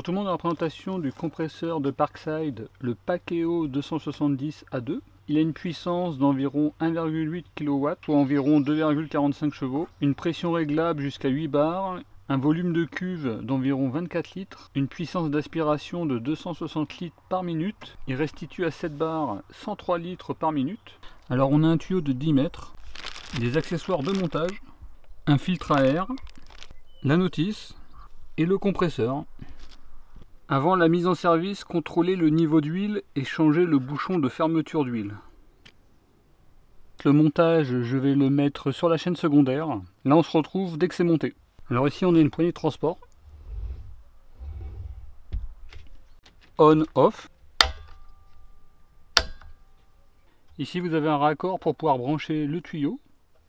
tout le monde, la présentation du compresseur de Parkside, le Pakeo 270 A2. Il a une puissance d'environ 1,8 kW, soit environ 2,45 chevaux, une pression réglable jusqu'à 8 bars, un volume de cuve d'environ 24 litres, une puissance d'aspiration de 260 litres par minute. Il restitue à 7 bars 103 litres par minute. Alors on a un tuyau de 10 mètres, des accessoires de montage, un filtre à air, la notice et le compresseur. Avant la mise en service, contrôlez le niveau d'huile et changez le bouchon de fermeture d'huile. Le montage, je vais le mettre sur la chaîne secondaire. Là on se retrouve dès que c'est monté. Alors ici on a une poignée de transport. On, off. Ici vous avez un raccord pour pouvoir brancher le tuyau.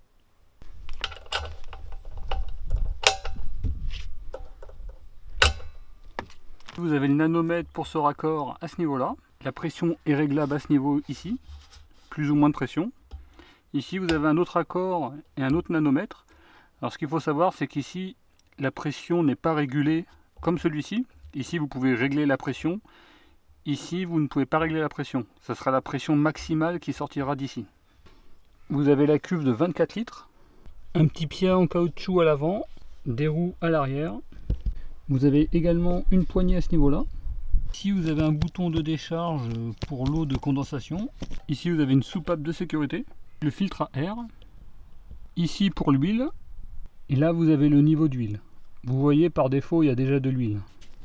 Vous avez le nanomètre pour ce raccord à ce niveau-là. La pression est réglable à ce niveau ici, plus ou moins de pression. Ici vous avez un autre raccord et un autre nanomètre. Alors ce qu'il faut savoir, c'est qu'ici la pression n'est pas régulée comme celui-ci. Ici vous pouvez régler la pression. Ici vous ne pouvez pas régler la pression. Ce sera la pression maximale qui sortira d'ici. Vous avez la cuve de 24 litres. Un petit pied en caoutchouc à l'avant, des roues à l'arrière. Vous avez également une poignée à ce niveau-là. Ici, vous avez un bouton de décharge pour l'eau de condensation. Ici, vous avez une soupape de sécurité. Le filtre à air. Ici, pour l'huile. Et là, vous avez le niveau d'huile. Vous voyez, par défaut, il y a déjà de l'huile.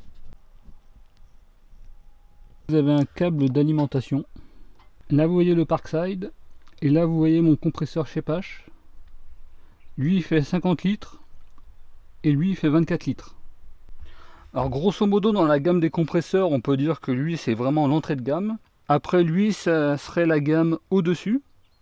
Vous avez un câble d'alimentation. Là, vous voyez le Parkside. Et là, vous voyez mon compresseur Chepash. Lui, il fait 50 litres. Et lui, il fait 24 litres. Alors grosso modo dans la gamme des compresseurs on peut dire que lui c'est vraiment l'entrée de gamme. Après lui ça serait la gamme au-dessus.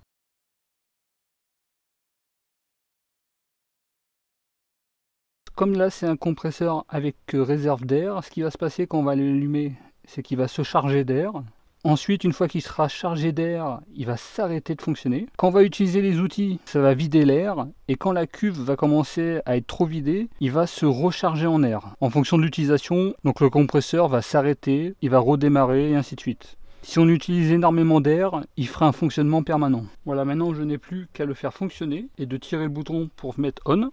Comme là c'est un compresseur avec réserve d'air, ce qui va se passer quand on va l'allumer c'est qu'il va se charger d'air. Ensuite, une fois qu'il sera chargé d'air, il va s'arrêter de fonctionner. Quand on va utiliser les outils, ça va vider l'air. Et quand la cuve va commencer à être trop vidée, il va se recharger en air. En fonction de l'utilisation, donc le compresseur va s'arrêter, il va redémarrer et ainsi de suite. Si on utilise énormément d'air, il fera un fonctionnement permanent. Voilà, maintenant je n'ai plus qu'à le faire fonctionner et de tirer le bouton pour mettre on.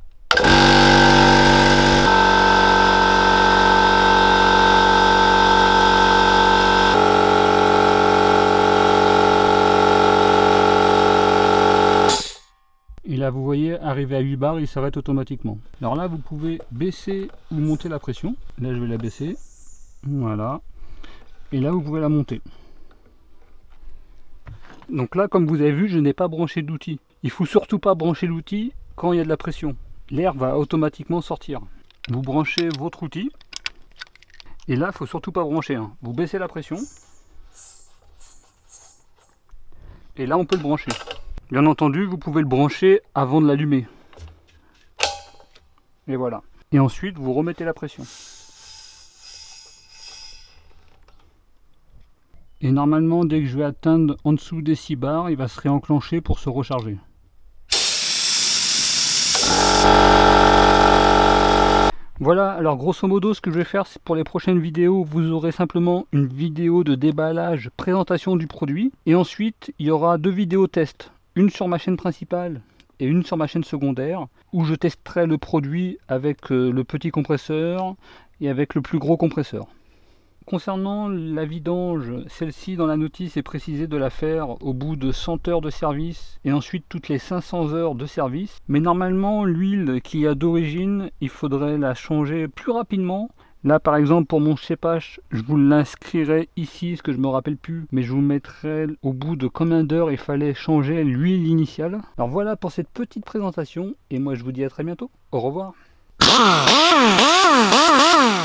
Et là vous voyez, arrivé à 8 bars, il s'arrête automatiquement. Alors là vous pouvez baisser ou monter la pression. Là je vais la baisser. Voilà. Et là vous pouvez la monter. Donc là comme vous avez vu, je n'ai pas branché d'outil. Il faut surtout pas brancher l'outil quand il y a de la pression. L'air va automatiquement sortir. Vous branchez votre outil. Et là il ne faut surtout pas brancher. Vous baissez la pression. Et là on peut le brancher. Bien entendu, vous pouvez le brancher avant de l'allumer. Et voilà. Et ensuite, vous remettez la pression. Et normalement, dès que je vais atteindre en dessous des 6 bars, il va se réenclencher pour se recharger. Voilà, alors grosso modo, ce que je vais faire, c'est pour les prochaines vidéos, vous aurez simplement une vidéo de déballage, présentation du produit. Et ensuite, il y aura 2 vidéos tests. Une sur ma chaîne principale et une sur ma chaîne secondaire où je testerai le produit avec le petit compresseur et avec le plus gros compresseur. Concernant la vidange, celle-ci dans la notice est précisé de la faire au bout de 100 heures de service et ensuite toutes les 500 heures de service. Mais normalement l'huile qu'il y a d'origine, il faudrait la changer plus rapidement. Là par exemple pour mon Chepash, je vous l'inscrirai ici, ce que je me rappelle plus, mais je vous mettrai au bout de combien d'heures il fallait changer l'huile initiale. Alors voilà pour cette petite présentation, et moi je vous dis à très bientôt. Au revoir.